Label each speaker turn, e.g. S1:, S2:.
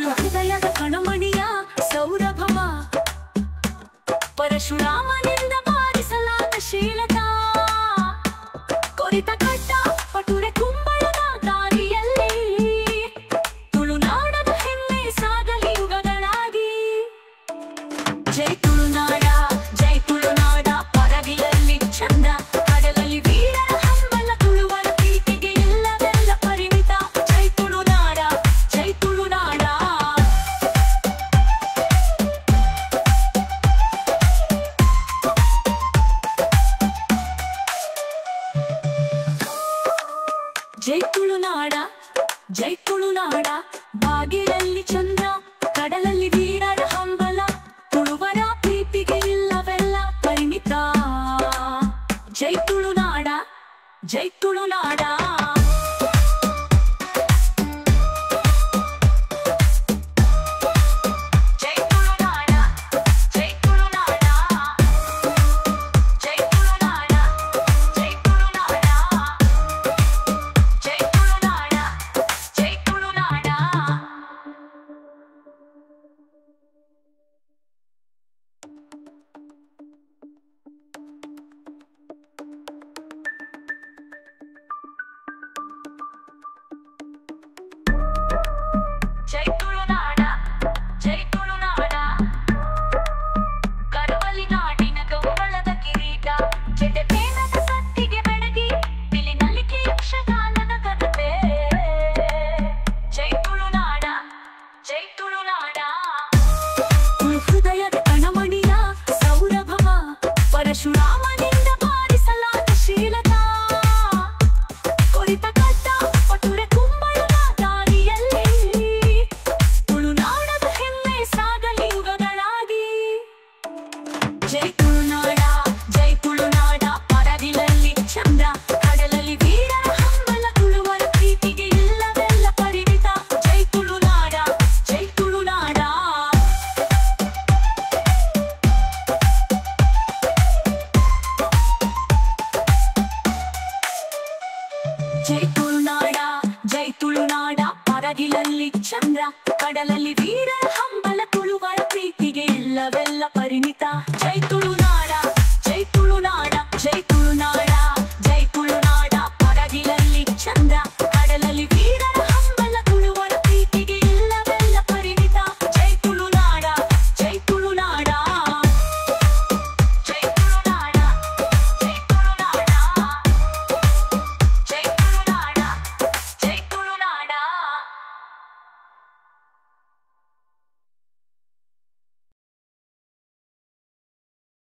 S1: ಹೃದಯದ ಕಣಮಣಿಯ ಸೌರಭವ ಪರಶುರಾಮನಿಂದ ಬಾರಿಸಲಾದ ಶೀಲತಾ ಕೊರಿತ ಕಟ್ಟ ಪಟುರೆ ಕುಂಬಳದ ದಾರಿಯಲ್ಲಿ ತುಳುನಾಡದ ಹೆಮ್ಮೆ ಸಾಗಲಿ ಯುಗಗಳಾಗಿ. ಜೈ ತುಳುನಾಡ ಜೈ ತುಳುನಾಡ ಪರಗಿಲಲ್ಲಿ ಚಂದ ಕಡಲಲ್ಲಿ ವೀರರ ಹಂಬಲ ತುಳುವರ ಪ್ರೀತಿಗೆ ಇಲ್ಲವೆಲ್ಲ ಪರಿಮಿತ. ಜೈ ತುಳುನಾಡ ಜೈ ತುಳುನಾಡ. ಜೈ ತುಳುನಾಡ ಜೈ ತುಳುನಾಡ ಬಾಗಿಲಲ್ಲಿ ಚಂದ್ರ ಕಡಲಲ್ಲಿ ವೀರರ ಹಂಬಲ ತುಳುವರ ಪ್ರೀತಿಗೆ ಇಲ್ಲವೆಲ್ಲ ಪರಿಮಿತ. ಜೈ ತುಳುನಾಡ ಜೈ ತುಳುನಾಡ. ಜೈ ತುಳುನಾಡ ಜೈ ತುಳುನಾಡ. ಜೈ ತುಳುನಾಡ ಜೈ ತುಳುನಾಡ. ಜೈ ತುಳುನಾಡ ಜೈ ತುಳುನಾಡ. ಜೈ ತುಳುನಾಡ ಜೈ ತುಳುನಾಡ. ಕರುವಲಿ ನಾಡಿನ ಗೌರವದ ಕಿರೀಟ ಜಡೆ ಮೇಣದ ಸತ್ತಿಗೆ ಬೆಳಗಿ ಬಿಲಿನಲಿಕೆ ಯಕ್ಷಗಾನದ ಕಥೆ. ಜೈ ತುಳುನಾಡ ಜೈ ತುಳುನಾಡ. ಹೃದಯದ ಕಣಮಣಿಯ ಸೌರಭವ ಪರಶುರಾಮನಿಂದ ಬಾರಿಸಲಾದ ಶೀಲತಾ ಕೊರಿತ ಕಟ್ಟ ಪಟುರೆ ಕುಂಬಳದ ದಾರಿಯಲ್ಲಿ ತುಳುನಾಡದ ಹೆಮ್ಮೆ ಸಾಗಲಿ ಯುಗಗಳಾಗಿ. ಜೈ ತುಳುನಾಡ ಜೈ ತುಳುನಾಡ ಪರಗಿಲಲ್ಲಿ ಚಂದ್ರ ಕಡಲಲ್ಲಿ ವೀರರ ಹಂಬಲ ತುಳುವರ ಪ್ರೀತಿಗೆ ಇಲ್ಲವೆಲ್ಲ ಪರಿಮಿತ. ಜೈ ತುಳುನಾಡ ಜೈ ತುಳುನಾಡ. ಜೈ ತುಳುನಾಡ ಜೈ ತುಳುನಾಡ ಪರಗಿಲಲ್ಲಿ ಚಂದ್ರ ಕಡಲಲ್ಲಿ ವೀರರ ಹಂಬಲ ತುಳುವರ ಪ್ರೀತಿಗೆ ಇಲ್ಲವೆಲ್ಲ ಪರಿಮಿತ. ಜೈ ತುಳುನಾಡ.